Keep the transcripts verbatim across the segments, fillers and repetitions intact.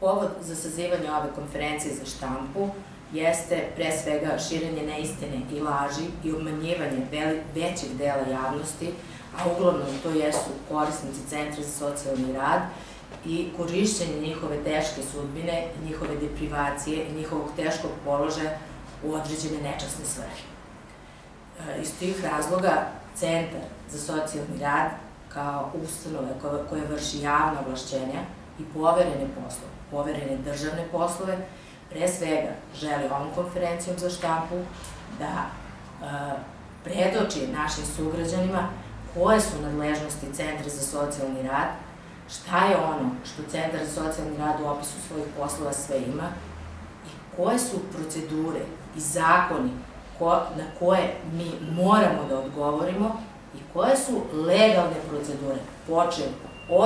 Povod za sazivanje ove konferencije za štampu jeste pre svega širenje neistine i laži i obmanjivanje većeg dela javnosti, a uglavnom to jesu korisnici Centra za socijalni rad i korišćenje njihove teške sudbine, njihove deprivacije i njihovog teškog položaja u određene nečasne svrhe. Iz tih razloga Centar za socijalni rad kao ustanove koje vrši javna ovlašćenja i poverene poslove, poverene državne poslove, pre svega želi ovom konferencijom za štampu da predoči našim sugrađanima koje su nadležnosti Centra za socijalni rad, šta je ono što Centar za socijalni rad u opisu svojih poslova sve ima i koje su procedure i zakoni na koje mi moramo da odgovorimo i koje su legalne procedure, počev od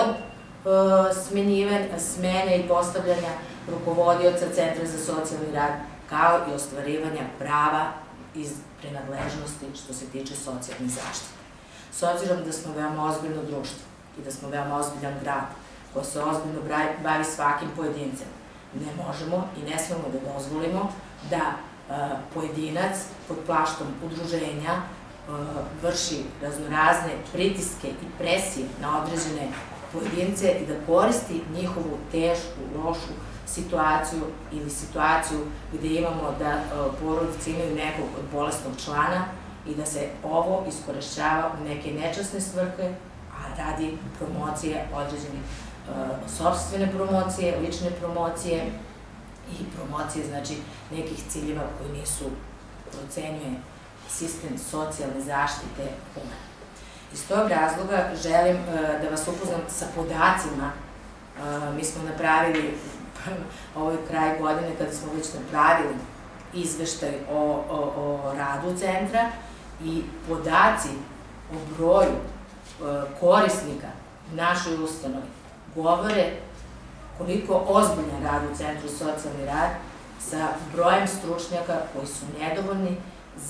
smene i postavljanja rukovodioca Centra za socijalni rad, kao i ostvarivanja prava iz prenadležnosti što se tiče socijalne zaštite. S obzirom da smo veoma ozbiljno društvo i da smo veoma ozbiljan grad koji se ozbiljno bavi svakim pojedincem, ne možemo i ne smemo da dozvolimo da pojedinac pod plaštom udruženja vrši raznorazne pritiske i presije na određene pojedince i da koristi njihovu tešku, lošu situaciju ili situaciju gde imamo da porodice imaju nekog od bolesnog člana i da se ovo iskorišćava u neke nečasne svrhe, a radi promocije određenih sopstvene promocije, lične promocije i promocije, znači, nekih ciljeva koji nisu, procenjuje sistem socijalne zaštite humane. Iz tog razloga želim da vas upoznam sa podacima. Mi smo napravili, ovo je kraj godine kada smo već napravili izveštaj o radu centra i podaci o broju korisnika u našoj ustanovi govore koliko ozbiljan rad u Centru za socijalni rad sa brojem stručnjaka koji su nedovoljni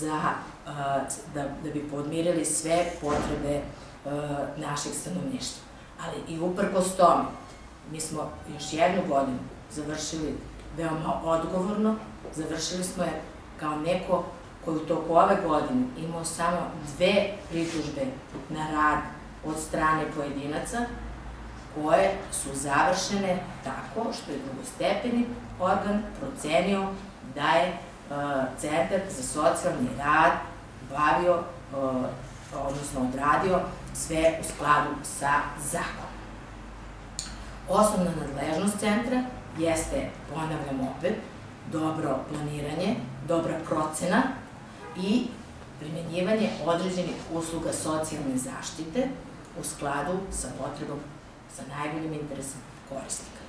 da bi podmirili sve potrebe našeg stanovništva. Ali i uprkos tome, mi smo još jednu godinu završili veoma odgovorno, završili smo je kao neko koji u toku ove godine imao samo dve pritužbe na rad od strane pojedinaca, koje su završene tako što je drugostepeni organ procenio da je Centar za socijalni rad bavio, odnosno odradio sve u skladu sa zakonom. Osnovna nadležnost centra jeste, ponavljam opet, dobro planiranje, dobra procena i primenjivanje određenih usluga socijalne zaštite u skladu sa potrebom, sa najboljim interesom korisnika.